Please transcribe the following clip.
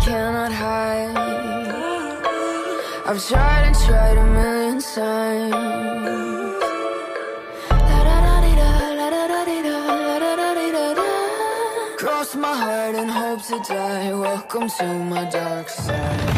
cannot hide. I've tried and tried a million times. Cross my heart and hope to die. Welcome to my dark side.